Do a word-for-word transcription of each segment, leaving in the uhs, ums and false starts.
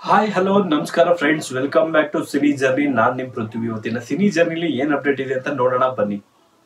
Hi hello ನಮಸ್ಕಾರ friends, welcome back to cine journey. ನಾನು ನಿಮ್ಮ ಪೃಥ್ವಿ. ಇವತ್ತಿನ ಸಿನಿ ಜರ್ನಿಲಿ ಏನು ಅಪ್ಡೇಟ್ ಇದೆ ಅಂತ ನೋಡೋಣ ಬನ್ನಿ.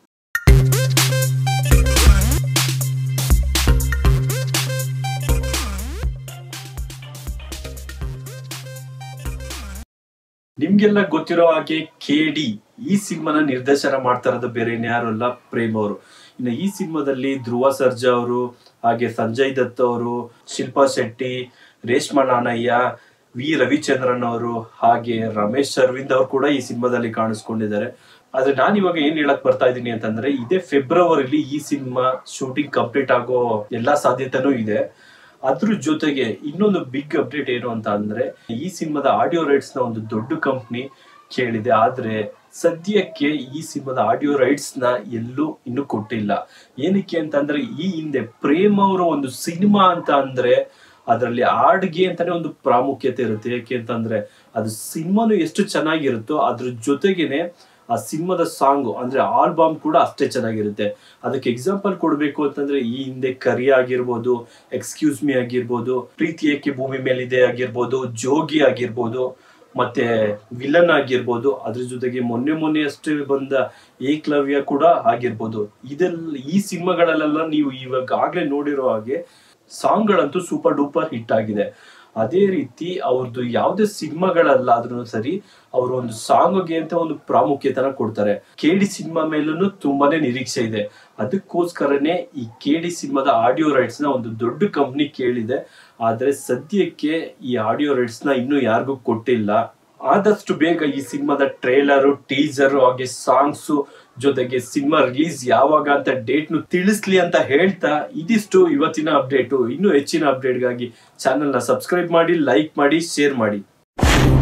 ನಿಮ್ಗೆಲ್ಲ ಗೊತ್ತಿರೋ ಹಾಗೆ ಕೆಡಿ ಈ ಸಿನಿಮಾನ ನಿರ್ದೇಶನ ಮಾಡ್ತಾ ಇರೋದು ಬೇರೆ ಯಾರು ಅಲ್ಲ, ಪ್ರೇಮ್ ಅವರು. ಇನ್ನು ಈ ಸಿನಿಮಾದಲ್ಲಿ ಧ್ರುವ ಸರ್ಜಾ ಅವರು, ಹಾಗೆ ಸಂಜಯ್ ದತ್ ಅವರು, ಶಿಲ್ಪಾ ಶೆಟ್ಟಿ, ರೇಷ್ಮಾ ನಾಣಯ್ಯ, ವಿ ರವಿಚಂದ್ರನ್ ಅವರು, ಹಾಗೆ ರಮೇಶ್ ಅರವಿಂದ್ ಅವರು ಕೂಡ ಈ ಸಿನಿಮಾದಲ್ಲಿ ಕಾಣಿಸ್ಕೊಂಡಿದ್ದಾರೆ. ಆದ್ರೆ ನಾನು ಇವಾಗ ಏನ್ ಹೇಳಕ್ ಬರ್ತಾ ಇದ್ದೀನಿ ಅಂತಂದ್ರೆ, ಇದೇ ಫೆಬ್ರವರಿಲಿ ಈ ಸಿನಿಮಾ ಶೂಟಿಂಗ್ ಕಂಪ್ಲೀಟ್ ಆಗೋ ಎಲ್ಲಾ ಸಾಧ್ಯತೆನೂ ಇದೆ. ಅದ್ರ ಜೊತೆಗೆ ಇನ್ನೊಂದು ಬಿಗ್ ಅಪ್ಡೇಟ್ ಏನು ಅಂತ ಅಂದ್ರೆ, ಈ ಸಿನಿಮಾದ ಆಡಿಯೋ ರೈಟ್ಸ್ ನ ಒಂದು ದೊಡ್ಡ ಕಂಪ್ನಿ ಕೇಳಿದೆ. ಆದ್ರೆ ಸದ್ಯಕ್ಕೆ ಈ ಸಿನಿಮಾದ ಆಡಿಯೋ ರೈಟ್ಸ್ ನ ಎಲ್ಲೂ ಇನ್ನು ಕೊಟ್ಟಿಲ್ಲ. ಏನಕ್ಕೆ ಅಂತಂದ್ರೆ, ಈ ಹಿಂದೆ ಪ್ರೇಮ್ ಅವರ ಒಂದು ಸಿನಿಮಾ ಅಂತ ಅಂದ್ರೆ ಅದರಲ್ಲಿ ಹಾಡ್ಗೆ ಅಂತಾನೆ ಒಂದು ಪ್ರಾಮುಖ್ಯತೆ ಇರುತ್ತೆ. ಯಾಕೆ ಅಂತಂದ್ರೆ ಅದು ಸಿನಿಮಾನು ಎಷ್ಟು ಚೆನ್ನಾಗಿರುತ್ತೋ ಅದ್ರ ಜೊತೆಗೇನೆ ಆ ಸಿನಿಮಾದ ಸಾಂಗ್ ಅಂದ್ರೆ ಆಲ್ಬಮ್ ಕೂಡ ಅಷ್ಟೇ ಚೆನ್ನಾಗಿರುತ್ತೆ. ಅದಕ್ಕೆ ಎಕ್ಸಾಂಪಲ್ ಕೊಡ್ಬೇಕು ಅಂತಂದ್ರೆ, ಈ ಹಿಂದೆ ಕರಿ ಆಗಿರ್ಬೋದು, ಎಕ್ಸ್ಕ್ಯೂಸ್ ಮಿ ಆಗಿರ್ಬೋದು, ಪ್ರೀತಿ ಏಕೆ ಭೂಮಿ ಮೇಲಿದೆ ಆಗಿರ್ಬೋದು, ಜೋಗಿ ಆಗಿರ್ಬೋದು, ಮತ್ತೆ ವಿಲನ್ ಆಗಿರ್ಬೋದು, ಅದ್ರ ಜೊತೆಗೆ ಮೊನ್ನೆ ಮೊನ್ನೆ ಅಷ್ಟೇ ಬಂದ ಏಕಲವ್ಯ ಕೂಡ ಆಗಿರ್ಬೋದು. ಇದೆಲ್ಲ ಈ ಸಿನಿಮಾಗಳಲ್ಲೆಲ್ಲ ನೀವು ಇವಾಗಲೇ ನೋಡಿರೋ ಹಾಗೆ ಸಾಂಗ್ಗಳಂತೂ ಸೂಪರ್ ಡೂಪರ್ ಹಿಟ್ ಆಗಿದೆ. ಅದೇ ರೀತಿ ಅವ್ರದ್ದು ಯಾವುದೇ ಸಿನಿಮಾಗಳಲ್ಲಾದ್ರೂ ಸರಿ, ಅವರು ಒಂದು ಸಾಂಗ್ಗೆ ಅಂತ ಒಂದು ಪ್ರಾಮುಖ್ಯತೆನ ಕೊಡ್ತಾರೆ. ಕೆಡಿ ಸಿನಿಮಾ ಮೇಲೂ ತುಂಬಾನೇ ನಿರೀಕ್ಷೆ ಇದೆ. ಅದಕ್ಕೋಸ್ಕರನೇ ಈ ಕೆಡಿ ಸಿನಿಮಾದ ಆಡಿಯೋ ರೈಟ್ಸ್ ನ ಒಂದು ದೊಡ್ಡ ಕಂಪ್ನಿ ಕೇಳಿದೆ. ಆದ್ರೆ ಸದ್ಯಕ್ಕೆ ಈ ಆಡಿಯೋ ರೈಟ್ಸ್ ನ ಇನ್ನೂ ಯಾರಿಗೂ ಕೊಟ್ಟಿಲ್ಲ. ಆದಷ್ಟು ಬೇಗ ಈ ಸಿನಿಮಾದ ಟ್ರೇಲರು, ಟೀಸರ್, ಹಾಗೆ ಸಾಂಗ್ಸ್ ಜೊತೆಗೆ ಸಿನಿಮಾ ರಿಲೀಸ್ ಯಾವಾಗ ಅಂತ ಡೇಟ್ ನು ತಿಳಿಸ್ಲಿ ಅಂತ ಹೇಳ್ತಾ, ಇದಿಷ್ಟು ಇವತ್ತಿನ ಅಪ್ಡೇಟು. ಇನ್ನೂ ಹೆಚ್ಚಿನ ಅಪ್ಡೇಟ್ಗಾಗಿ ಚಾನೆಲ್ ನ ಸಬ್ಸ್ಕ್ರೈಬ್ ಮಾಡಿ, ಲೈಕ್ ಮಾಡಿ, ಶೇರ್ ಮಾಡಿ.